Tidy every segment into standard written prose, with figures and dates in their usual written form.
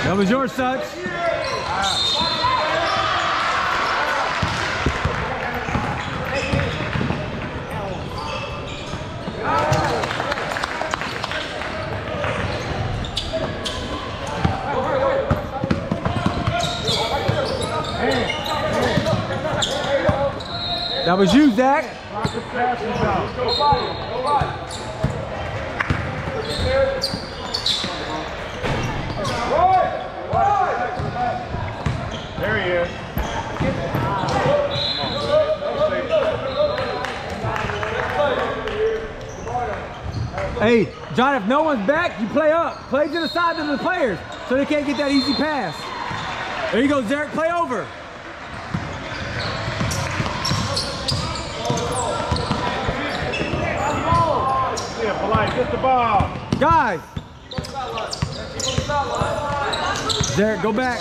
That was yours, Such. That was you, Zach. There he is. Hey, John, if no one's back, you play up. Play to the side of the players so they can't get that easy pass. There you go, Derek. Play over. Yeah, polite. Get the ball. Guys. Derek, go back.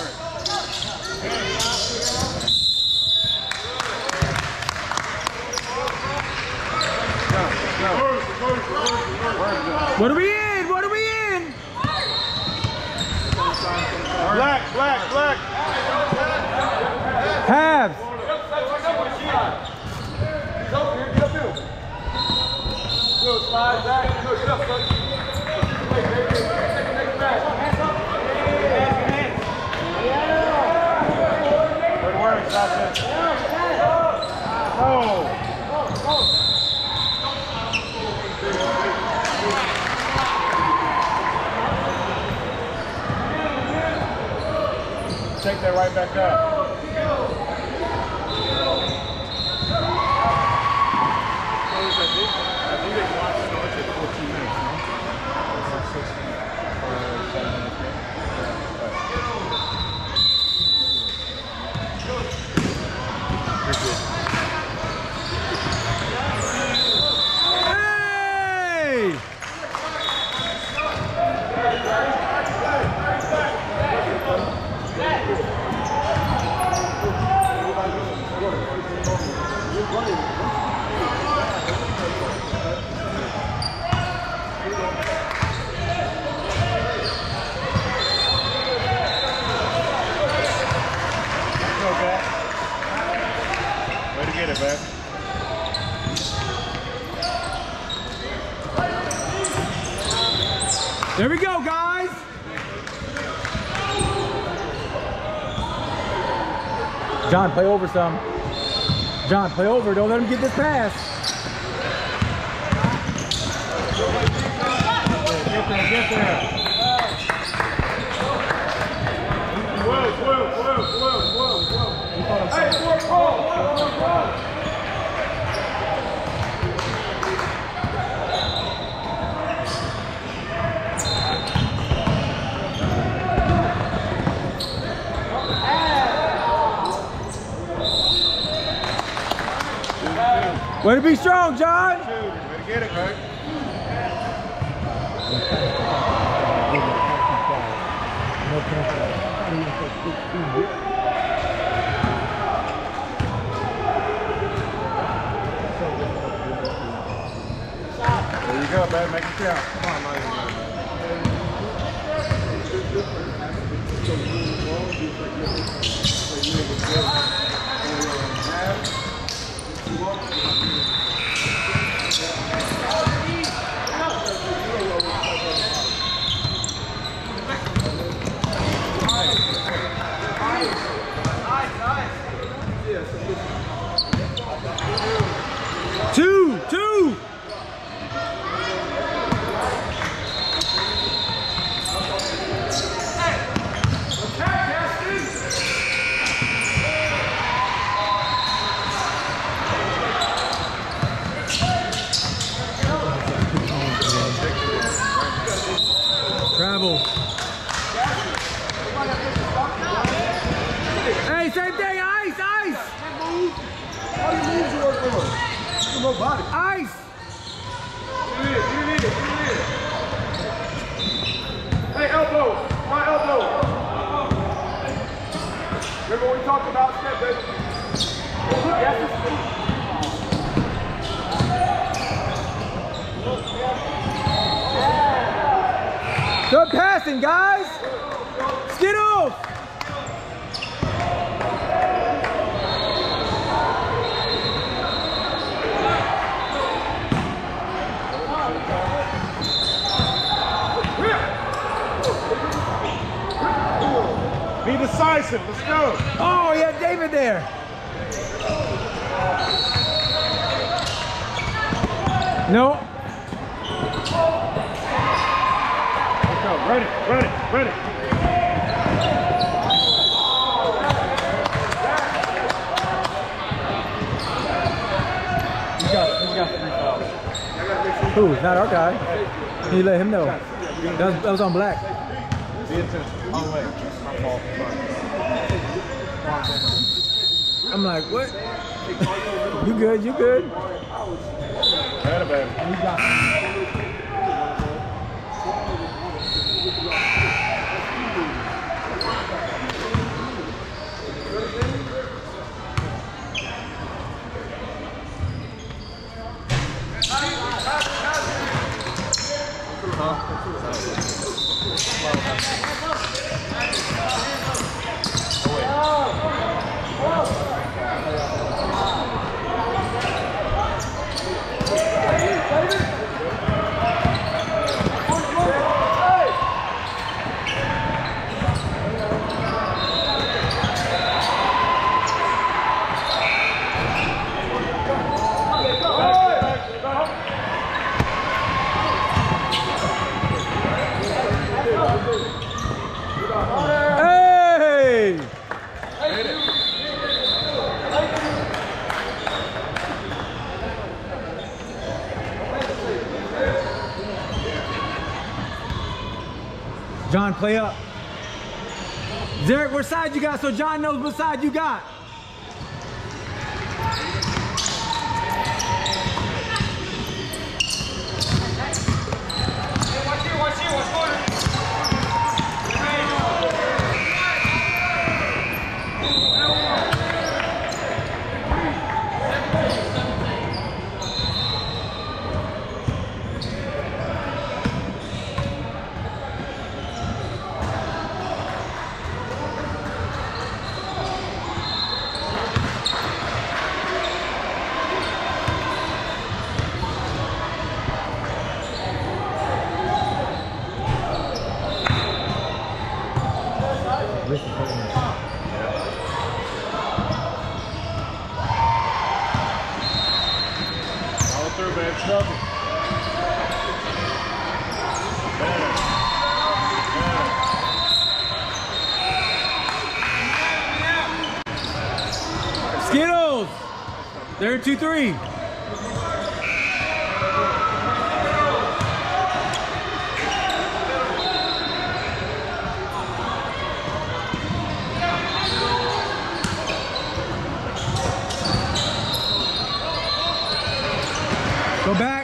What are we in? What are we in? Black, black, black. Halves. Good work, Sasha. Oh. Take that right back up. Hey! Way to get it, man. There we go, guys. John, play over some. John, play over. Don't let him get this pass. Get there, get there. Whoa, whoa, whoa, whoa, whoa. Hey, whoa. Way to be strong, John. Way to get it, man. There you go, man. Make it count. Come on, man. Two. Travel. Hey, same thing. Ice. How do you move to work on? No body. Ice. Hey, elbow. My elbow. Remember what we talked about, step, baby? Yes, Good passing, guys. Skittles. Be decisive. Let's go. Oh, yeah, David there. No. Let's go. Ready. He's got 3 fouls. Who? Not our guy. You let him know. That was on Black. Be intentional. On the way. My fault. Sorry. I'm like, what? You good, you good. Better, baby. Hey! John, play up. Derek, what side you got so John knows what side you got? Follow through, man. Trouble. Skittles! They're 2-3. Go back.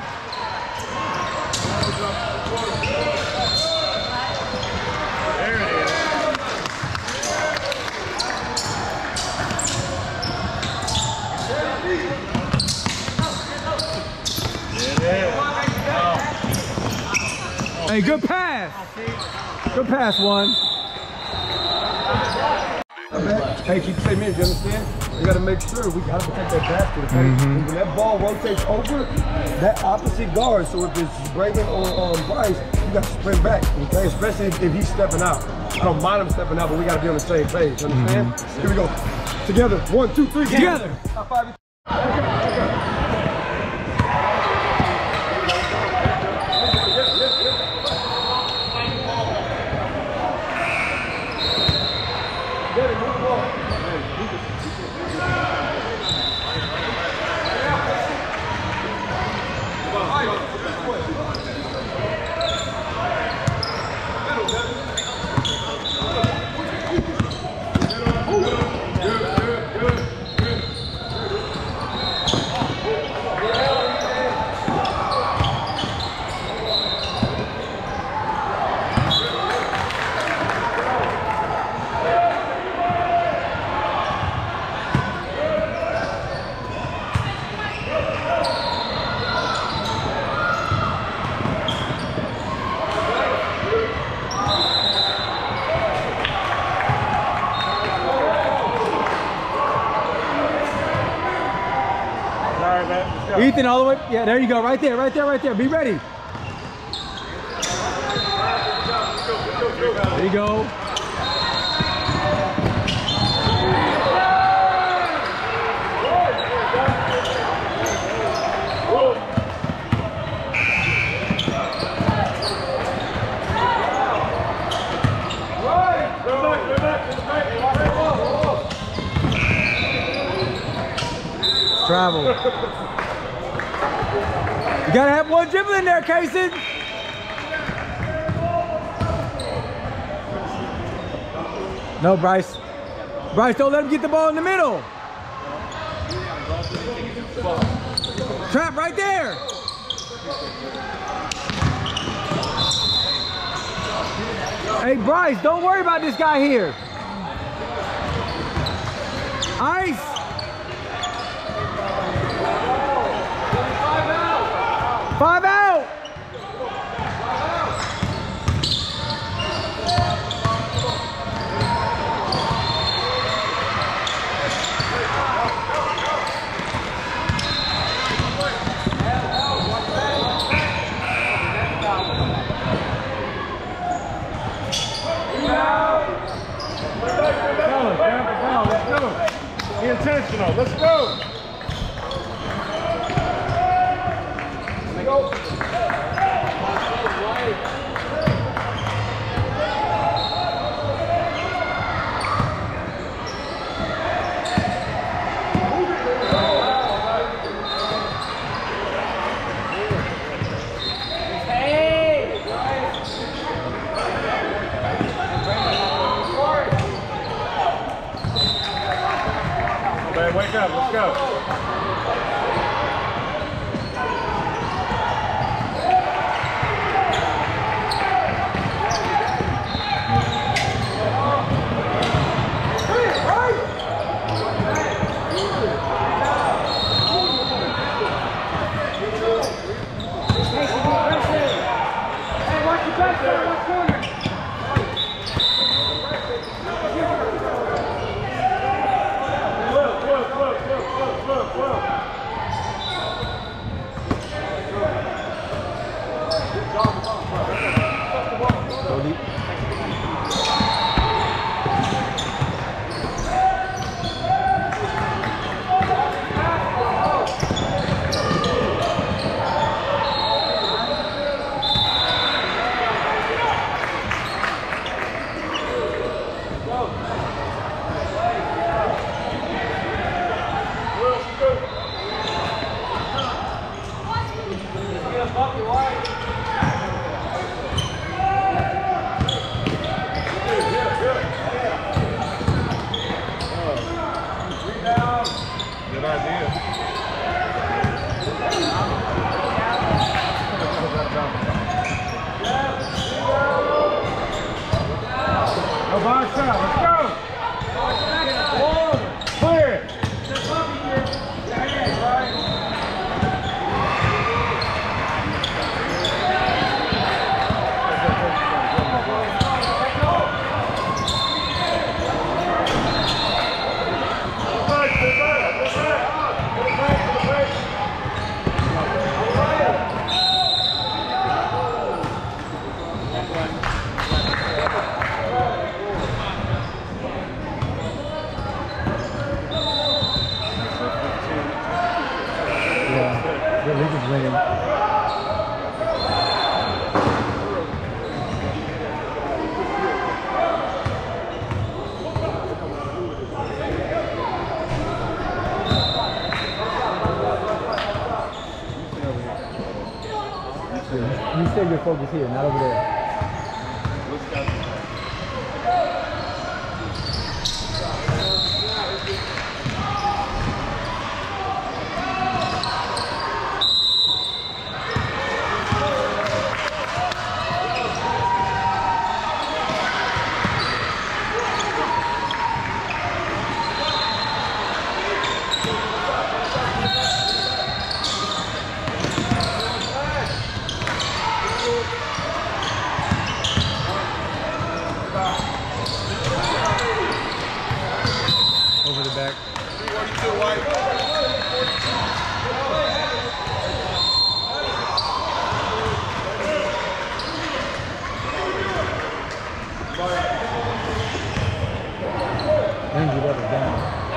There it is. Hey, good pass. Good pass, one. Hey, keep the same minutes, you understand? We got to make sure we got to protect that basket. Okay? When that ball rotates over, that opposite guard, so if it's Braden or Bryce, you got to sprint back, okay? Especially if he's stepping out. I don't mind him stepping out, but we got to be on the same page, you understand? Here we go. Together. 1, 2, 3. Together. High five. Ethan, all the way. Yeah, there you go. Right there, right there, right there. Be ready. There you go. Travel. You gotta have one dribble in there, Kaysen. No, Bryce. Bryce, don't let him get the ball in the middle. Trap right there. Hey, Bryce, don't worry about this guy here. Ice. 5 out. Be intentional. Let's go. Wake up, let's go. Good idea. Go by shot. Let's go. Clear it. You stay your focus here, not over there. Energy level's down.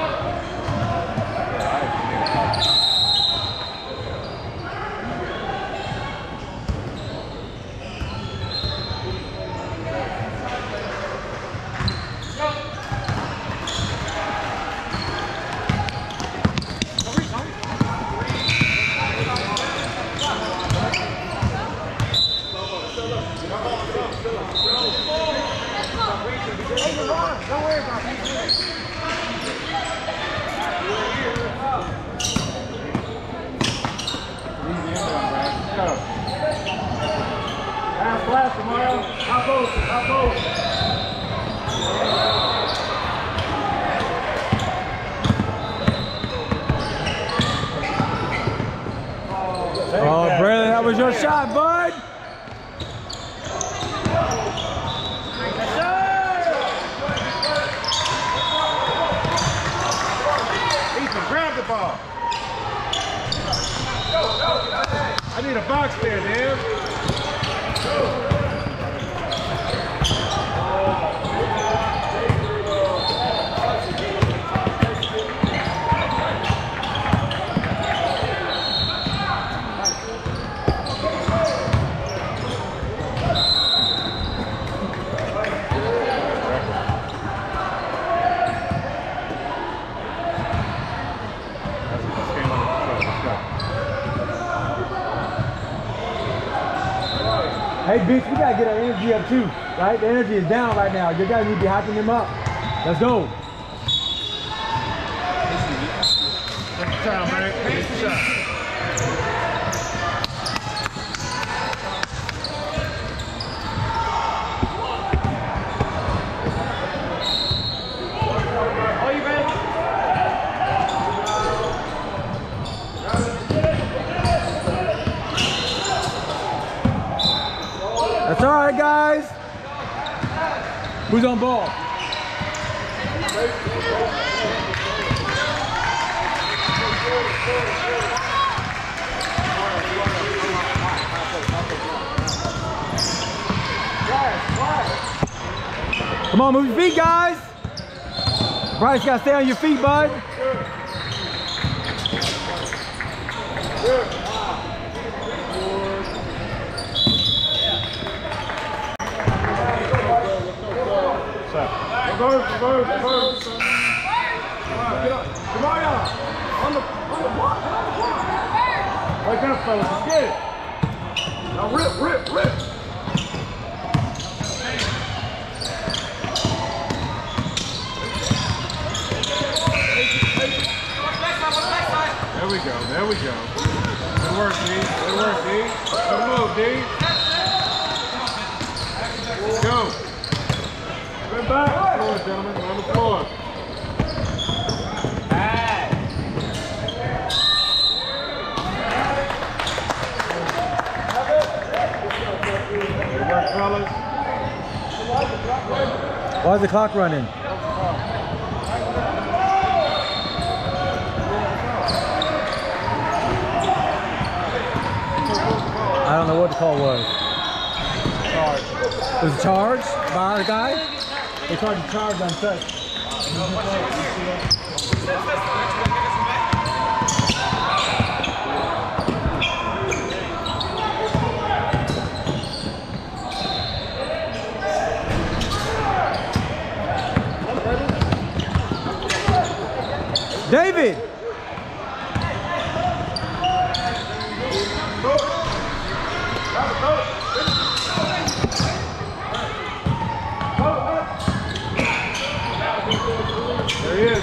Oh, Braylon, that was your shot, bud. Ethan, grab the ball. I need a box there, Dan. Hey, bitch, we gotta get our energy up too, right? The energy is down right now. You guys need to be hyping them up. Let's go. Next time, man. Next shot. That's all right, guys. Who's on ball? Come on, move your feet, guys. Bryce, you gotta stay on your feet, bud. Reverse. Come on, y'all. On the block. Wake up, fellas. Let's get it. Now rip. There we go. Good work, D. Good move, D. Let's go. Good back. Floor, gentlemen. On the floor. Good work, fellas. Why is the clock running? I don't know what the call was. It was a charge by our guy? They tried to charge on touch. David! There he is.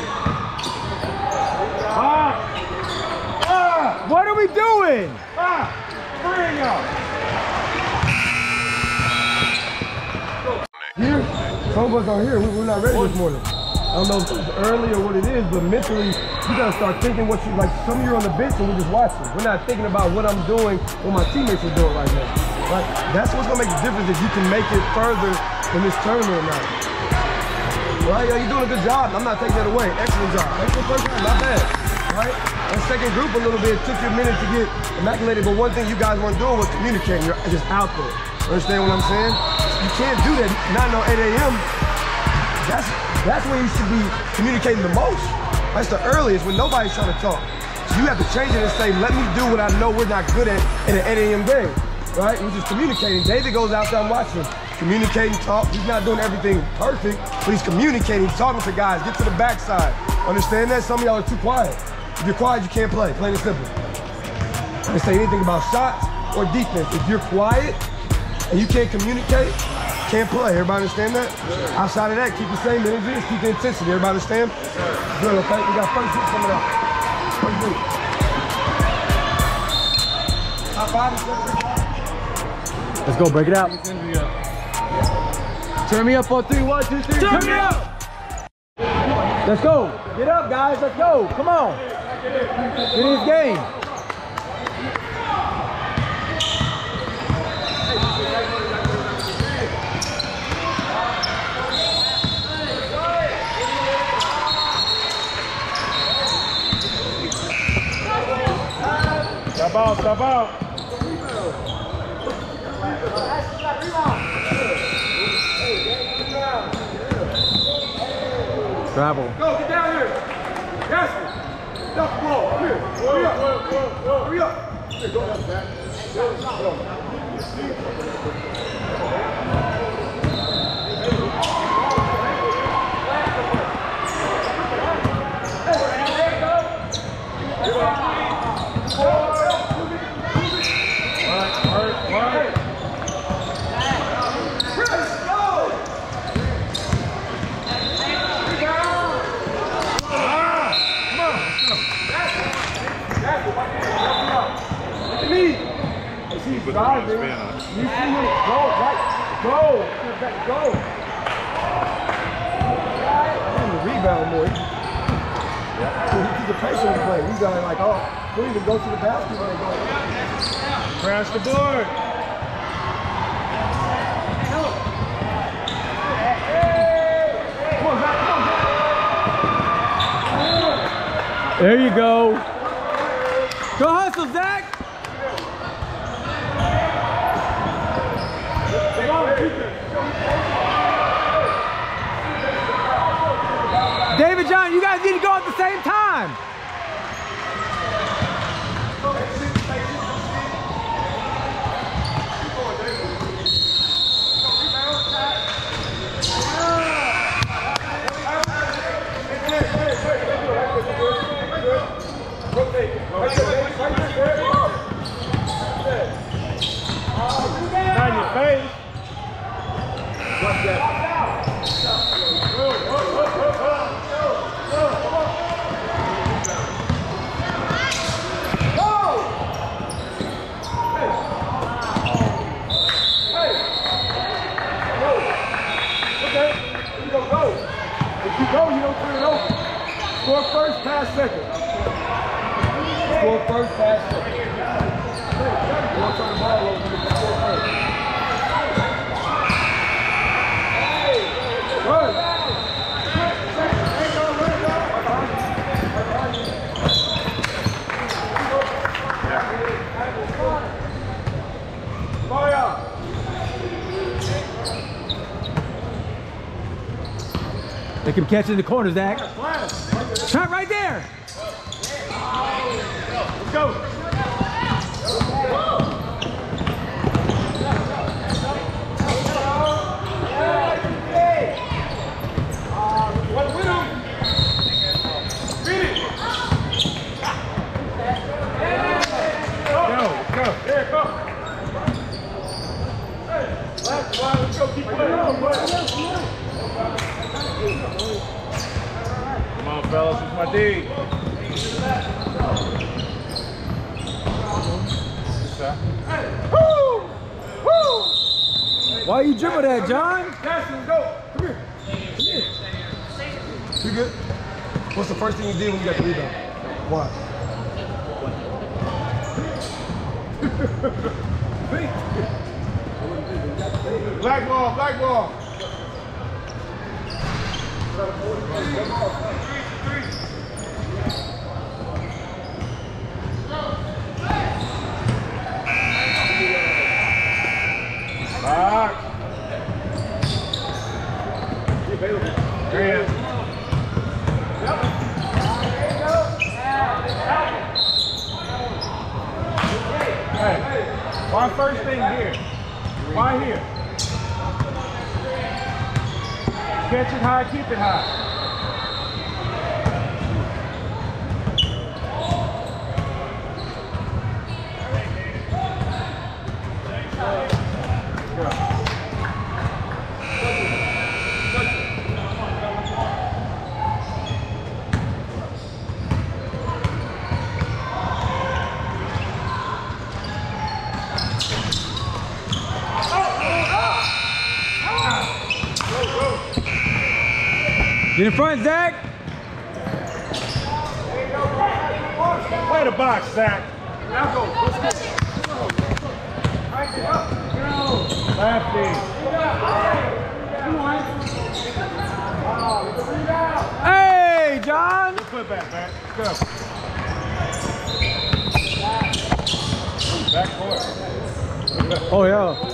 What are we doing? Bring y'all. Here, some of us are here. We're not ready this morning. I don't know if it's early or what it is, but mentally, you gotta start thinking what you like. Some of you are on the bench and we're just watching. We're not thinking about what I'm doing, what my teammates are doing right now. Right? That's what's gonna make the difference if you can make it further in this tournament or not. Right? You're doing a good job. I'm not taking that away. Excellent job. Excellent first time, not bad. Right? That second group a little bit took you a minute to get immaculated, but one thing you guys weren't doing was communicating. You're just out there. Understand what I'm saying? You can't do that 9 or 8 a.m. That's when you should be communicating the most. That's the earliest, when nobody's trying to talk. So you have to change it and say, let me do what I know we're not good at in an 8 a.m. game, right? We're just communicating. David goes out there and watching him. Communicating, talk. He's not doing everything perfect, but he's communicating, talking to guys. Get to the backside. Understand that? Some of y'all are too quiet. If you're quiet, you can't play, plain and simple. I didn't say anything about shots or defense. If you're quiet and you can't communicate, can't play. Everybody understand that? Outside of that, keep the same energy, keep the intensity. Everybody understand? Good, okay? We got first hit coming up. First hit. Top 5. Let's go, break it out. Turn me up on 3, 1, 2, 3. Turn me up! Let's go. Get up, guys. Let's go. Come on. Get in this game. Stop out, stop out. Travel. Go, get down here. Gaston. Stop the ball. Come here. Hurry up. Hurry up. Here, go down, Zach. You see him, go, right, go, go. The rebound more. He's a patient player. He's like, oh, we'll even go to the basket when they go. Crash the board. There you go. Go hustle, Zach. David John, you guys need to go at the same time. Not in your face. Watch that. Score first, pass second. Score first, pass second. You want to turn the ball over, you can score first. Good. They can catch in the corner, Zach. Trap right there. Let's go. Let's go. Keep playing. Come on, fellas, it's my D. Woo! Woo! Why you dribble that, John? Gaston, go. Come here. Come here. You good? What's the first thing you did when you got the rebound? Why? Black ball, black ball. Back. Hey, why first thing here? Why here? Catch it high, keep it high. Get in front, Zach. Play the box, Zach. Now go. Lefty. Hey, John. Put back, man. Go. Back forward. Oh, yeah.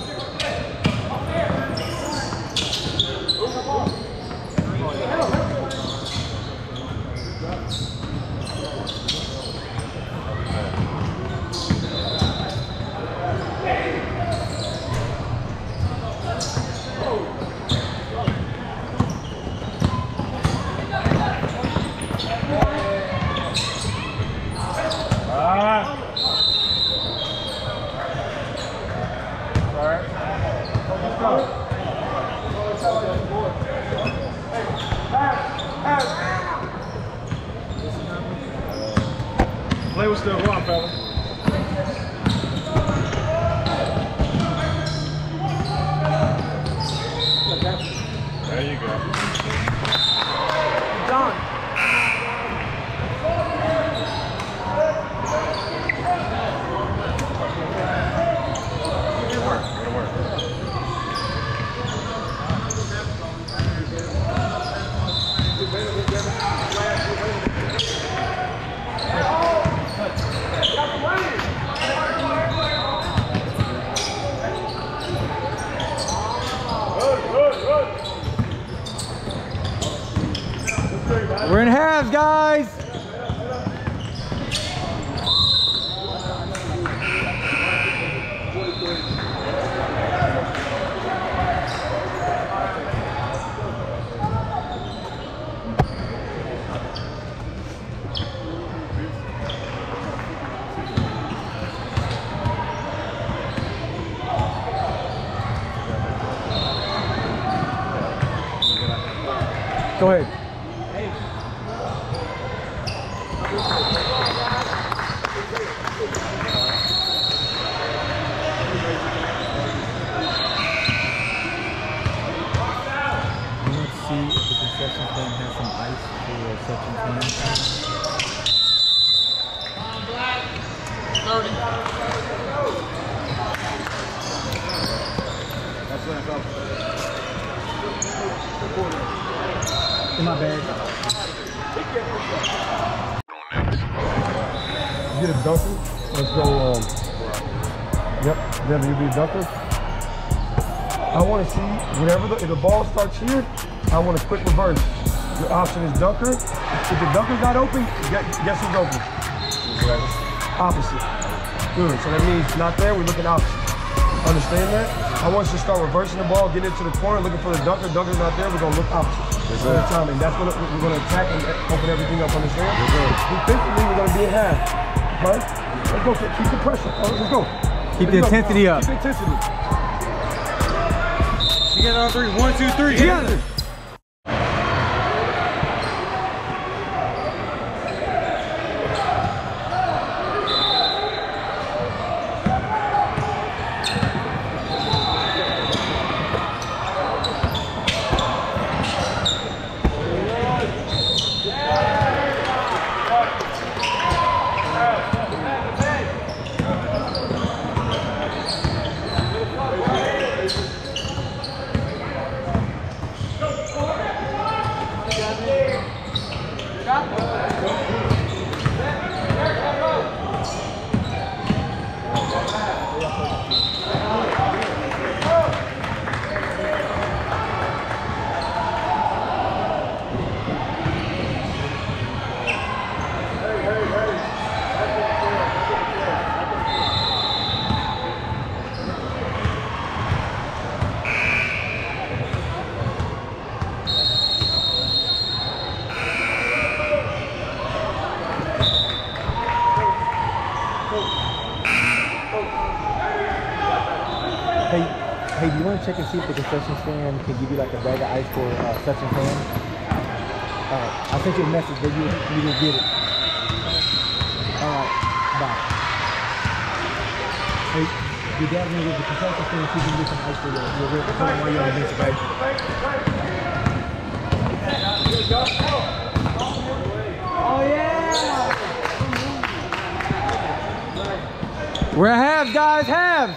Play was still wrong, fella. There you go. Done. We're in halves, guys. Go ahead. In my bag. You get a dunker. Let's go. Yep, Devin, you be a dunker. I want to see whenever if the ball starts here, I want a quick reverse. Your option is dunker. If the dunker's not open, guess who's open? Opposite. Good. So that means not there. We're looking opposite. Understand that? I want you to start reversing the ball, get into the corner, looking for the dunker. Dunker's not there. We're gonna look opposite. All the time, and that's what we're gonna attack and open everything up. Understand? Defensively, we're gonna be in half. Right? Let's go. Keep the pressure. Let's go. Keep the intensity up. Keep the intensity. Together on three. 1, 2, 3. Together. want to check and see if the concession stand can give you like a bag of ice for such and fan? Alright, I sent you a message, but you didn't get it. Alright, bye. Hey, your dad gonna get the concession stand so you can get some ice for your rip while you're on the bench, right? Oh yeah! We're at halves, guys, halves.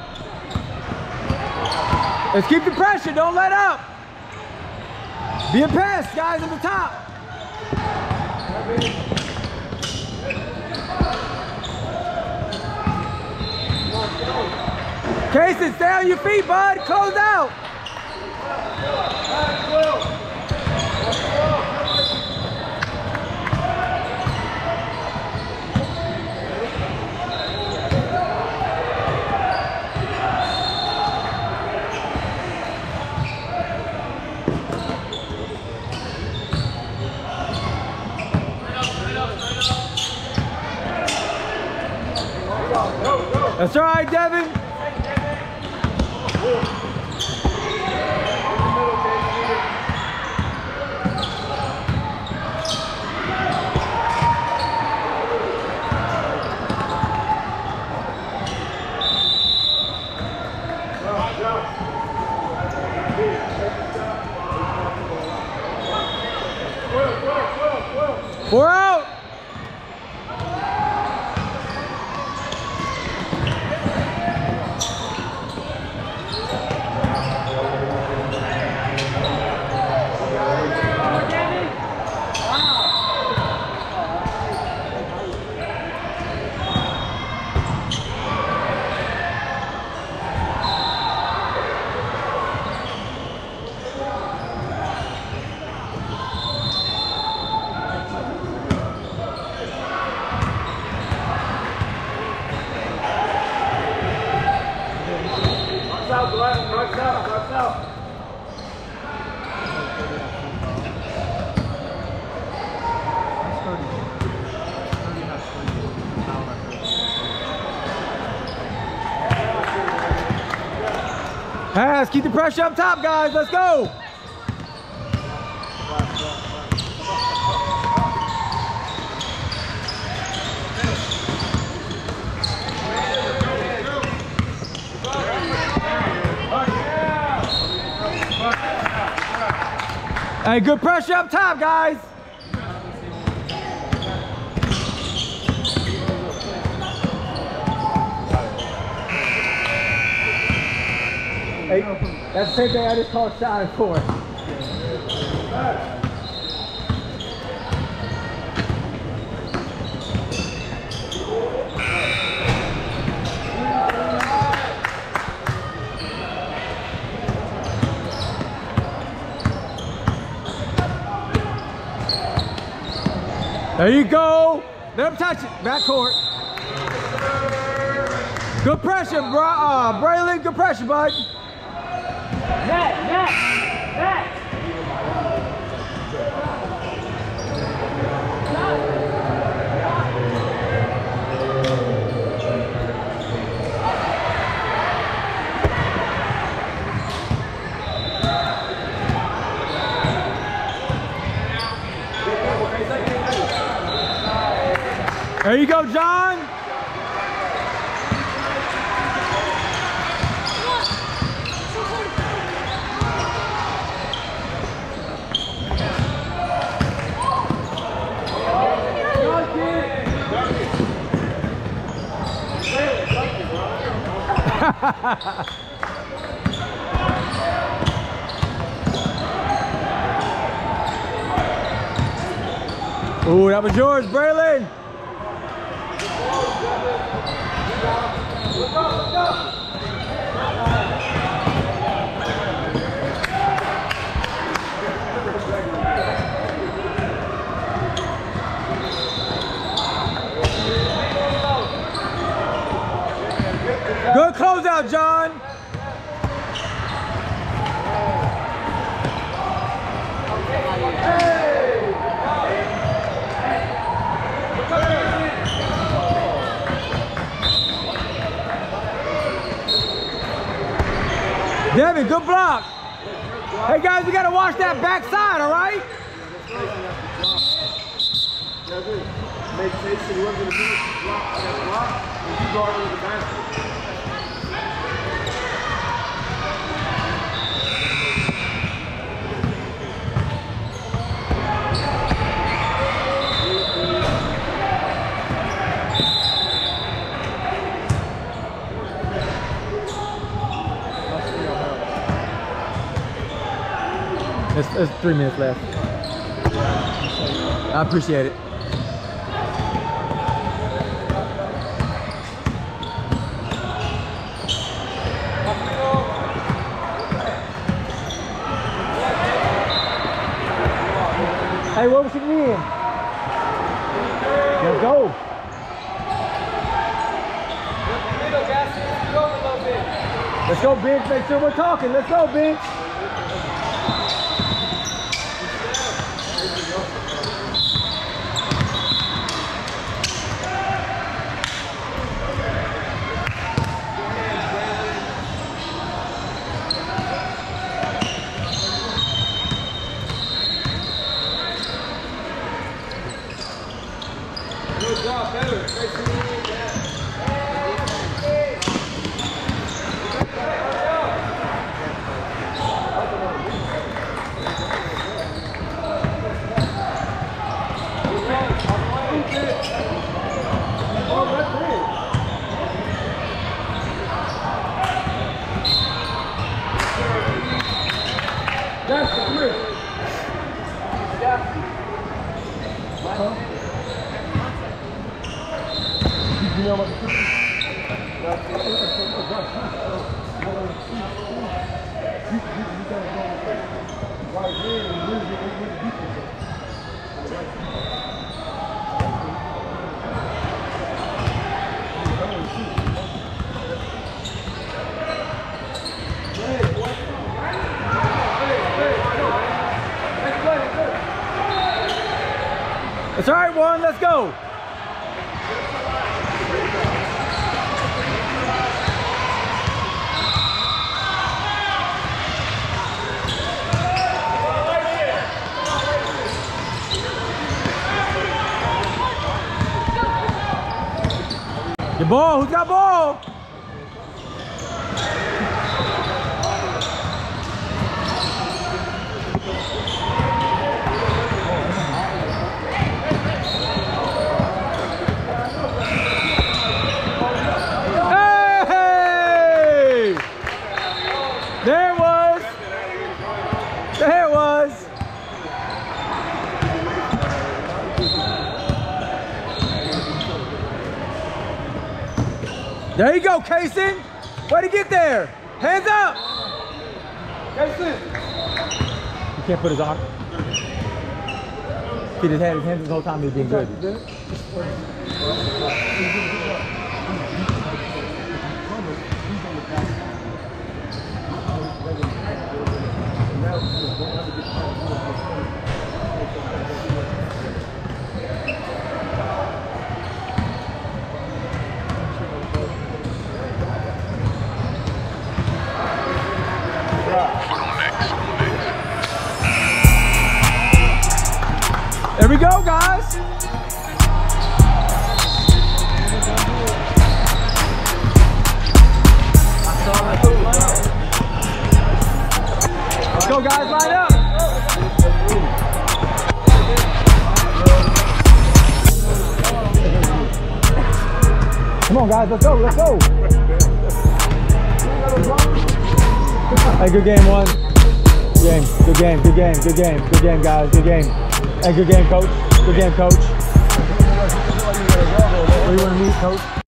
Let's keep the pressure, don't let up. Be a pass, guys, at the top. Casey, stay on your feet, bud. Close out. That's all right, Devin. Four out. Pass, keep the pressure up top, guys. Let's go. Hey, good pressure up top, guys. Hey, that's the same thing I just called shot for. There you go. Let him touch it. Backcourt. Good pressure, Braylon. Good pressure, bud. Net. There you go, John. Ooh, that was yours, Braylon. Good closeout, John. Devin, good block. Hey guys, we gotta watch that backside, all right? Make Jason whoever's going to be block that block, and you guard under the basket. There's 3 minutes left. I appreciate it. Hey, what was you mean? Let's go. Let's go, bench. Make sure we're talking. Let's go, bench. Good job, better. That's the grip. You know what the right here and lose it with the defense. It's all right, Warren. Let's go. The ball. Who's got ball? There it was. There it was. There you go, Kaysen. Way to get there. Hands up. Kaysen. You can't put his arm. He just had his hands the whole time he was being good. There we go, guys. Let's go, guys. Line up. Come on, guys. Let's go. Let's go. Hey, good game, one. Good game. Good game. Good game. Good game. Good game, guys. Good game. Hey, good game, coach. Good game, coach. Where you want to meet, coach?